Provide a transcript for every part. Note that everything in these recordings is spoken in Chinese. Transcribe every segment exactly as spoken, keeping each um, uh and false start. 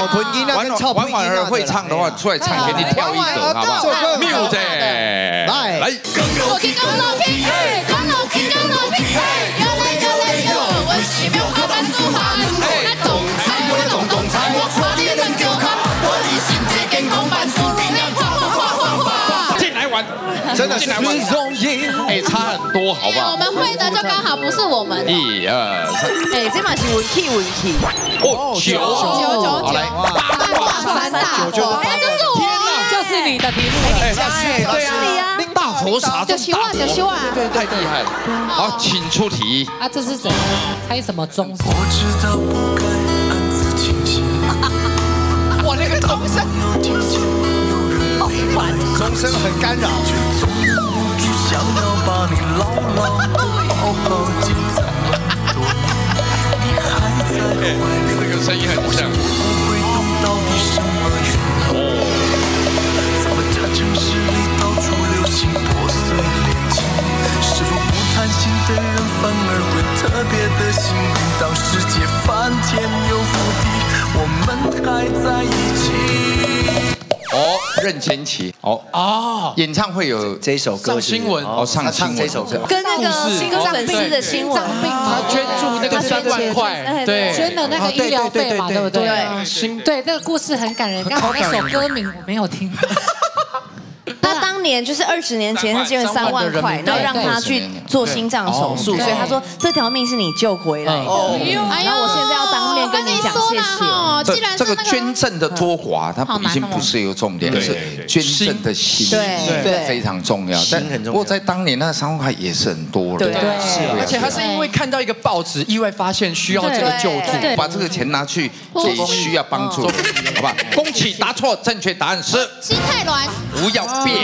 小豚音那跟超玩婉儿会唱的话，出来唱给你跳一个，好不好 ？music， 来来。 我听讲老皮，讲老皮，讲老皮，有嘞有嘞有，我是没有花瓣子花，那总裁我懂总裁，我夸你能够看，我的心态健康万事平安，哗哗哗哗哗。进来玩， 真的是中音， 哎，差很多，好不好？ 我们会的就刚好不是我们。 一二三， 哎，这嘛是文气文气。 哦，九九九九， 来， 八卦三大佛，哎，就是我， 就是你的题目了。 对啊， 大佛茶就希望就希望， 对，太厉害了。好，请出题。 啊，这是什么？猜什么钟？ 我知道不该暗自庆幸。 哇，那个钟声， 好烦， 钟声很干扰。 总无助想要把你牢牢地抱好进这么多年，你还在怀里， 这个声音很像。 不会懂到底什么原因。怎么这城市里到处流行破碎恋情？是否不贪心的人反而会特别的幸运？当世界翻天又覆地，我们还在一起。 哦，任贤齐，哦啊，演唱会有这首歌新闻哦，上新闻这首歌， 跟那个心脏病的新闻， 他捐助那个三万块，对， 捐的那个医疗费嘛，对不对？ 对，新对，那个故事很感人。刚好那首歌名我没有听。 他当年就是二十年前，他捐了三万块，然后让他去做心脏手术，所以他说这条命是你救回来的。然后我现在要当面跟你讲谢谢。 既然这个捐赠的多寡，它已经不是一个重点，是捐赠的心， 对， 非常重要。但不过在当年那三万块也是很多了， 对， 是，而且他是因为看到一个报纸，意外发现需要这个救助， 把这个钱拿去给需要帮助，好吧？恭喜答错，正确答案是心太软， 不要变。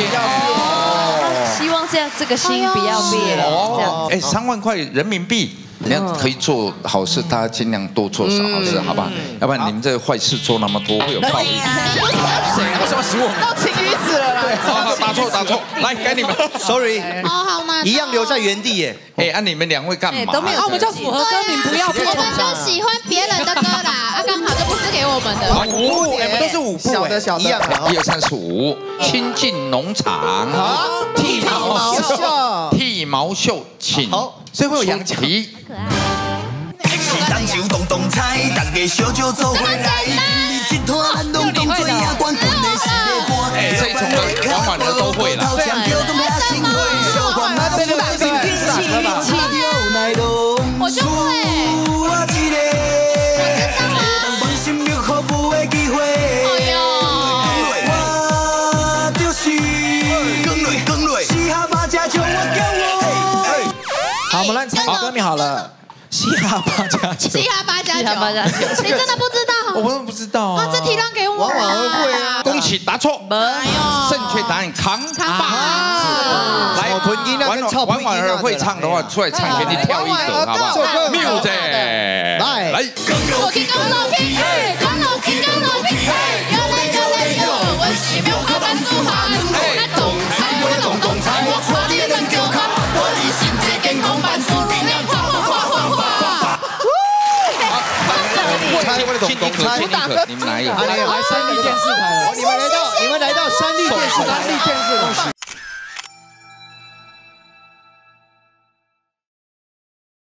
希望这样这个心不要变。这样， 哎，三万块人民币。你要可以做好事，大家尽量多做少好事，好吧？要不然你们这个坏事做那么多，会有报应。 谁？为什么死我们？ 都青鱼子了啦！ 好，答错答错，来给你们 ，sorry， 好好嘛， 一样留在原地耶。 哎，啊，你们两位干嘛？ 都没有， 我们就符合歌名，不要变。 我们就喜欢别人的歌啦，啊，刚好就不是给我们的。 五，我们都是五部，小的小的，一样的。 一二三四五，亲近农场， 剃毛秀， 剃毛秀，请所以会有羊角。 是当就动动彩，大家小酒做回来，你一团咱拢当作亚冠军的是个歌。 哎，这一首歌玩婉儿都会了。 为什么？我就会。 好，我们来唱歌名好了。嘻哈八加九， 嘻哈八加九，你真的不知道？ 我真的不知道啊。 这题让给我。 玩婉儿会啊。 恭喜答错。 哎呦， 正确答案扛把子。来，玩玩婉儿会唱的话，出来唱给你跳一个，好不好 ？music， 来来。 我听讲老皮，讲老皮，讲老皮，有嘞有嘞有，我是没有花瓣子花，那总裁我懂总裁，我夸你能够看，我的心态健康万事平安，哗哗哗哗哗。 请你可，请你可，你们哪有？ 来三立电视台了， 你们来到，你们来到三立电视，三立电视，恭喜。